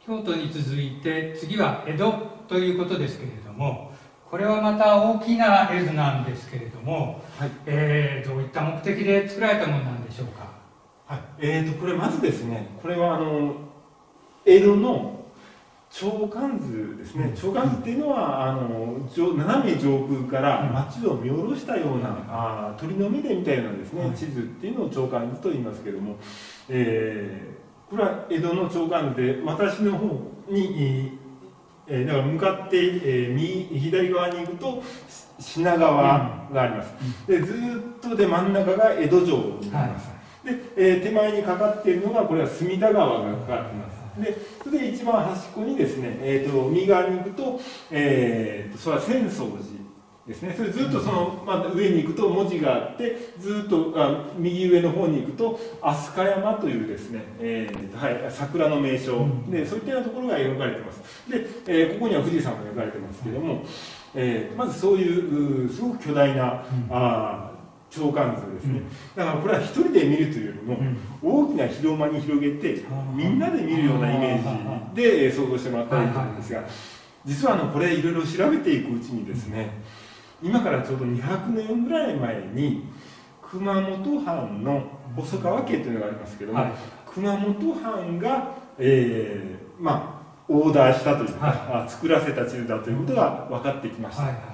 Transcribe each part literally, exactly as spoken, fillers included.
京都に続いて次は江戸ということですけれども、これはまた大きな絵図なんですけれども、はい、えー、どういった目的で作られたものなんでしょうか。 はい、えーとこれまずですね、これはあの江戸の鳥観図ですね。鳥観図っていうのはあの斜め上空から街を見下ろしたような、うん、あ鳥の目で見たようなですね、はい、地図っていうのを鳥観図と言いますけれども、えー、これは江戸の鳥観図で、私の方に、えー、だから向かって、えー、右左側に行くと品川があります。でずっとで真ん中が江戸城になります。はい、で、えー、手前にかかっているのがこれは隅田川がかかっています。でそれで一番端っこにですね、えー、と右側に行くと、えー、とそれは浅草寺ですね。それずっとその、まあ、上に行くと文字があって、ずっとあ右上の方に行くと飛鳥山というですね、えーはい、桜の名所で、そういったようなところが描かれています。で、えー、ここには富士山が描かれてますけれども、えー、まずそういうすごく巨大な、あ鳥観図ですね。だからこれは一人で見るというよりも、大きな広間に広げてみんなで見るようなイメージで想像してもらったらいいと思うんですが、実はあのこれいろいろ調べていくうちにですね、今からちょうどにひゃくねんぐらい前に熊本藩の細川家というのがありますけども、はい、熊本藩が、えー、まあオーダーしたというか、はい、作らせた地図だということが分かってきました。はいはい、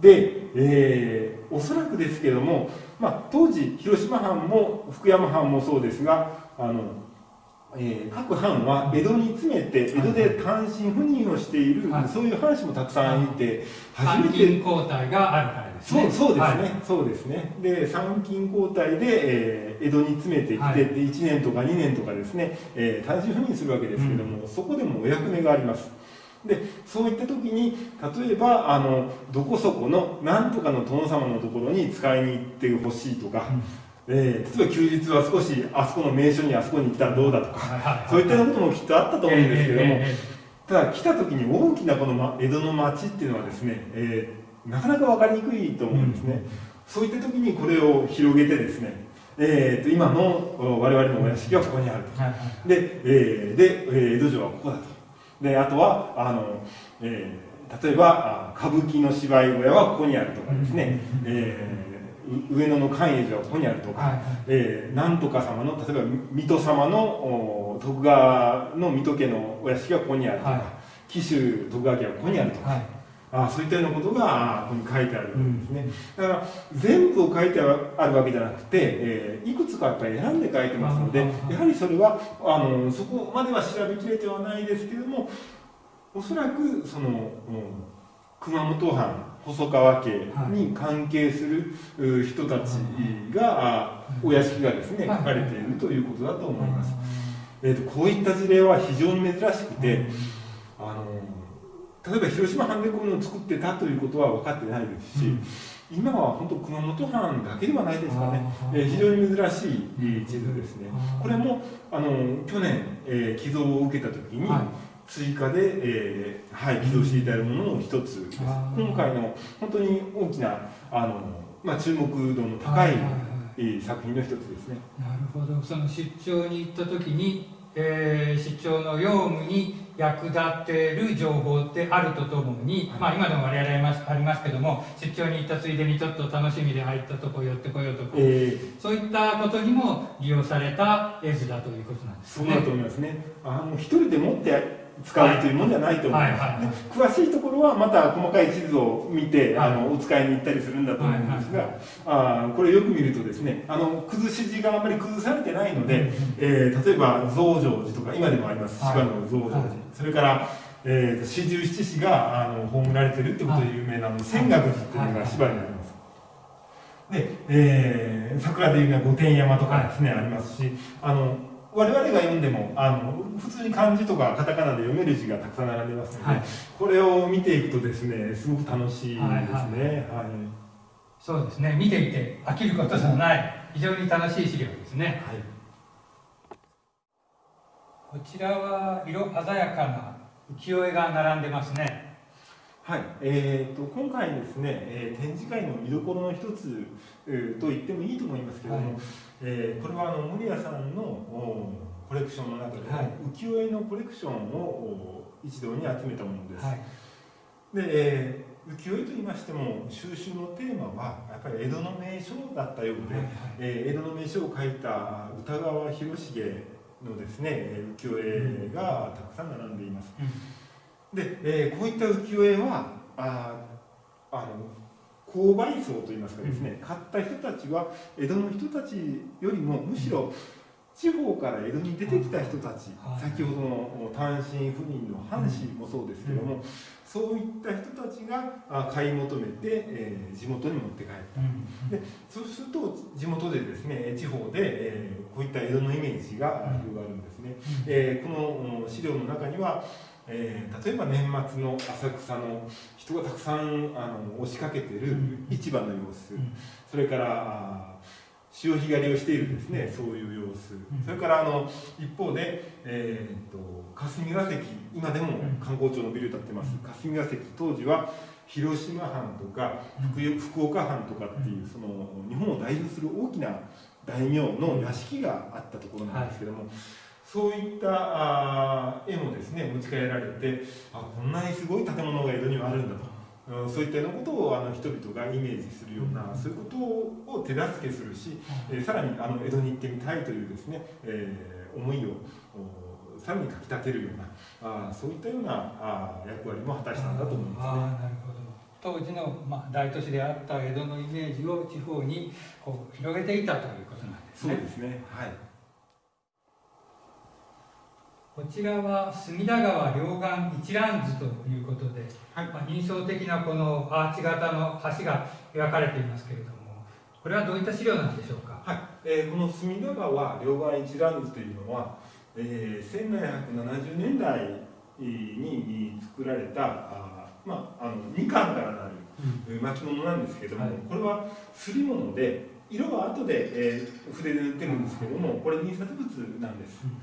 で、えー、おそらくですけども、まあ、当時広島藩も福山藩もそうですが、あの、えー、各藩は江戸に詰めて江戸で単身赴任をしている、はい、そういう藩士もたくさんいて、 初めて参勤交代があるからですね。 そう、そうですね、はい、そうですね。で参勤交代で、えー、江戸に詰めてきて、はい、でいちねんとかにねんとかですね、えー、単身赴任するわけですけども、うん、そこでもお役目があります。でそういった時に例えばあのどこそこの何とかの殿様のところに使いに行ってほしいとか、うん、えー、例えば休日は少しあそこの名所にあそこに行ったらどうだとか、そういったようなこともきっとあったと思うんですけれども、ただ来た時に大きなこの、ま、江戸の町っていうのはですね、えー、なかなか分かりにくいと思うんですね。うん、そういった時にこれを広げてですね、えー、と今の我々のお屋敷はここにあると。で、えー、で江戸城はここだと。であとはあの、えー、例えば歌舞伎の芝居小屋はここにあるとかですね、えー、上野の寛永寺はここにあるとか、はい、えー、なんとか様の例えば水戸様の徳川の水戸家のお屋敷はここにあるとか、はい、紀州徳川家はここにあるとか、はい、あそういったようなことがここに書いてあるんですね。だから全部を書いてあるわけじゃなくて、えー、いくつかやっぱり選んで書いてますので、やはりそれはあのそこまでは調べきれてはないですけれども、おそらくその、うん、熊本藩細川家に関係する人たちが、お屋敷がですね書かれているということだと思います。えーと、こういった事例は非常に珍しくて、あの例えば広島藩でこういうのを作ってたということは分かってないですし、うん、今は本当熊本藩だけではないですかね、えー、非常に珍しい地図ですね。これもあの去年、えー、寄贈を受けた時に追加で、えーはい、寄贈していただいたものの一つです。今回の本当に大きなあの、まあ、注目度の高い作品の一つですね。 なるほど。その出張に行った時に、えー、出張の用務に役立っている情報ってあるとともに、はい、まあ今でも我々ありますけども、出張に行ったついでにちょっと楽しみで入ったとこ寄ってこようとか、えー、そういったことにも利用された絵図だということなんですね。 そうだと思いますね。あの一人で持って使うというものじゃないと思います。詳しいところはまた細かい地図を見て、はい、あのお使いに行ったりするんだと思うんですが、はいはい、あこれよく見るとですね、あの崩し字があんまり崩されてないので、うん、えー、例えば増上寺とか今でもあります、はい、芝の増上寺、はい、それからえー、四十七士があの葬られてるってことで有名なの泉岳寺っていうのが芝にあります。で、えー、桜でいうのは御殿山とかですね、はい、ありますし、あの我々が読んでもあの普通に漢字とかカタカナで読める字がたくさん並んでますので、はい、これを見ていくとですね、すごく楽しいですね。はいはいはい、 そうですね、見ていて飽きることのない非常に楽しい資料ですね。はい、こちらは色鮮やかな浮世絵が並んでますね。 はい、えーと、今回ですね、えー、展示会の見どころの一つ、えー、と言ってもいいと思いますけれども、はい、えー、これはあの森谷さんのコレクションの中で、 はい、 浮世絵のコレクションを一堂に集めたものです。 はい、 で、えー、浮世絵といいましても収集のテーマはやっぱり江戸の名所だったようで、はいはい、えー、江戸の名所を描いた歌川広重のですね浮世絵がたくさん並んでいます。うん、で、えー、こういった浮世絵はああの購買層といいますかですね、うん、買った人たちは江戸の人たちよりもむしろ地方から江戸に出てきた人たち、うん、先ほどの単身赴任の藩士もそうですけども、うん、そういった人たちが買い求めて、えー、地元に持って帰った、うん、でそうすると地元でですね地方で、えー、こういった江戸のイメージが広がるんですね。うん、えー、この資料の中にはえー、例えば年末の浅草の人がたくさんあの押しかけている市場の様子、うん、それから潮干狩りをしているですねそういう様子、うん、それからあの一方で、えー、と霞が関、今でも観光庁のビル建ってます、うん、霞が関、当時は広島藩とか 福, 福岡藩とかっていうその日本を代表する大きな大名の屋敷があったところなんですけども、はい、そういったあ絵もですね持ち帰られて、あこんなにすごい建物が江戸にはあるんだと、うん、そういったようなことをあの人々がイメージするような、うん、そういうことを手助けするし、うん、えー、さらにあの江戸に行ってみたいというですね、えー、思いをさらにかきたてるようなあそういったようなあ役割も果たしたんだと思いますね。 ああ、なるほど。当時の、まあ、大都市であった江戸のイメージを地方にこう広げていたということなんですね。 そうですね。はい。 こちらは隅田川両岸一覧図ということで、はい、まあ、印象的なこのアーチ型の橋が描かれていますけれども、これはどういった資料なんでしょうか。 はい、えー、この隅田川両岸一覧図というのは、えー、せんななひゃくななじゅうねんだいに作られたあ、まあ、あのにかんからなる巻物なんですけども、はい、これは刷り物で色は後で、えー、筆で塗ってるんですけども、これ印刷物なんです。うん、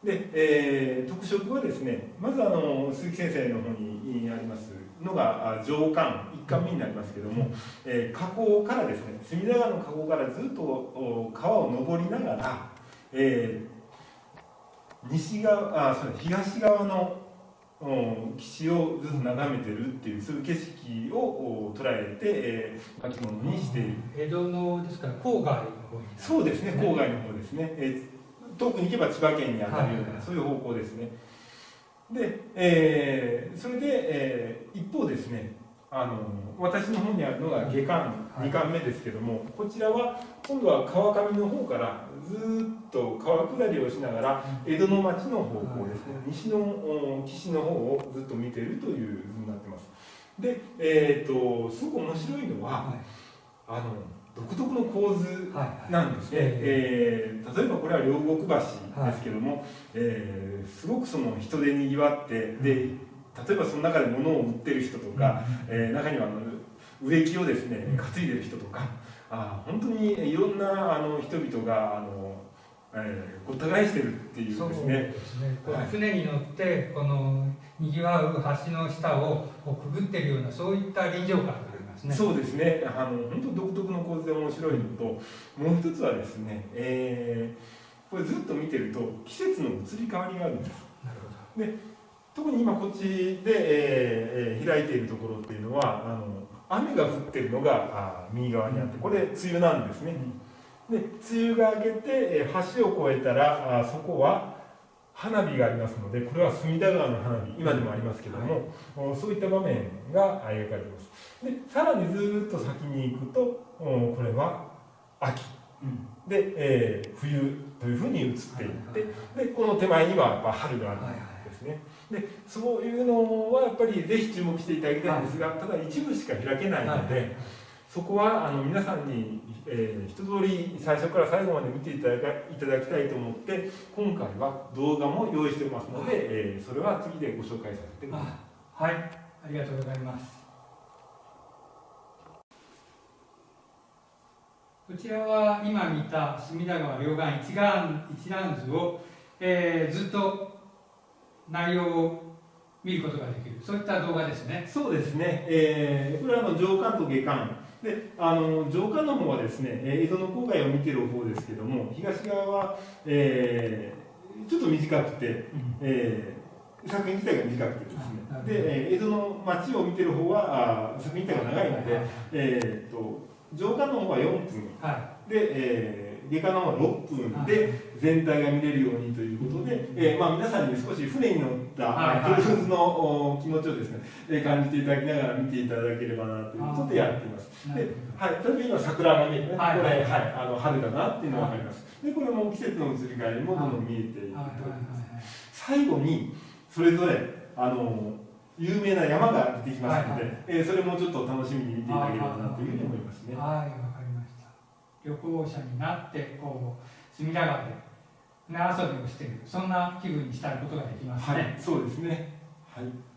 で、えー、特色はですね、まずあの鈴木先生の方にありますのが上巻いっかんめになりますけども、えー、河口からですね、隅田川の河口からずっと川を上りながら、えー西側あそう東側の岸をずっと眺めてるっていうそういう景色を捉えて、えー、巻物にしている。 江戸のですから郊外の方に、 そうですね、郊外の方ですね、えー、遠くに行けば千葉県にあたるような、はい、そういう方向ですね。で、えー、それで、えー、一方ですね、あの私の方にあるのが下巻にかんめですけども、こちらは今度は川上の方からずっと川下りをしながら江戸の町の方向ですね、西の岸の方をずっと見ているという図になってます。で、えー、とすごく面白いのは、はい、あの独特の構図なんですね。はい、えー、例えばこれは両国橋ですけども、はい、えー、すごくその人でにぎわって、で例えばその中で物を売ってる人とか、うん、えー、中にはあの植木をですね担いでる人とか、あ本当にいろんなあの人々があの、えー、ごった返してるっていうですね。 そうですね、はい、船に乗ってこのにぎわう橋の下をこうくぐってるようなそういった臨場感がありますね。 そうですね、あの本当独特の構図で面白いのと、もう一つはですね、えー、これずっと見てると季節の移り変わりがあるんです。 なるほど。 で特に今こっちで、えー、開いているところっていうのはあの雨が降ってるのがあ右側にあって、これ梅雨なんですね。で梅雨が明けて橋を越えたらあそこは花火がありますので、これは隅田川の花火、今でもありますけども、はい、そういった場面が描かれています。でさらにずっと先に行くとこれは秋、うん、で、えー、冬というふうに移っていって、でこの手前にはやっぱ春があるんですね。でそういうのはやっぱりぜひ注目していただきたいんですが、ただ一部しか開けないので、はい、そこはあの皆さんに、えー、一通り最初から最後まで見ていただきいただきたいと思って、今回は動画も用意しておりますので、えー、それは次でご紹介させてください。 はい、ありがとうございます。こちらは今見た隅田川両岸一覧一覧図を、えー、ずっと内容を見ることができる、そういった動画ですね。 そうですね、えー、これはあの上巻と下巻で、あの上巻の方はですね江戸の郊外を見ている方ですけども、東側は、えー、 ちょっと短くて、 うんえー、作品自体が短くてですね、 あで、えー江戸の町を見てる方はあ作品自体が長いので、えー、と上下の方はよんぷんはで、えー外科の方はろっぷんはいで全体が見れるようにということで、えーまあ、皆さんに少し船に乗ったはいはいクルーズのお気持ちをですね、えー感じていただきながら見ていただければなということでやっています。 い。なでるはい、例えば今桜が見えてね、 はいこれ、はい、あの春だなっていうのが分かります。で、これも季節の移り変わりもどんどん見えていくというほど。はいことはいです。 はい最後にそれぞれあの有名な山が出てきますので、 はいはいえーそれもちょっと楽しみに見ていただければなというふうに思いますね。 はい、わかりました。旅行者になってこう隅田川で船遊びをしている、そんな気分にしたいことができますね。 はい、そうですね。はい。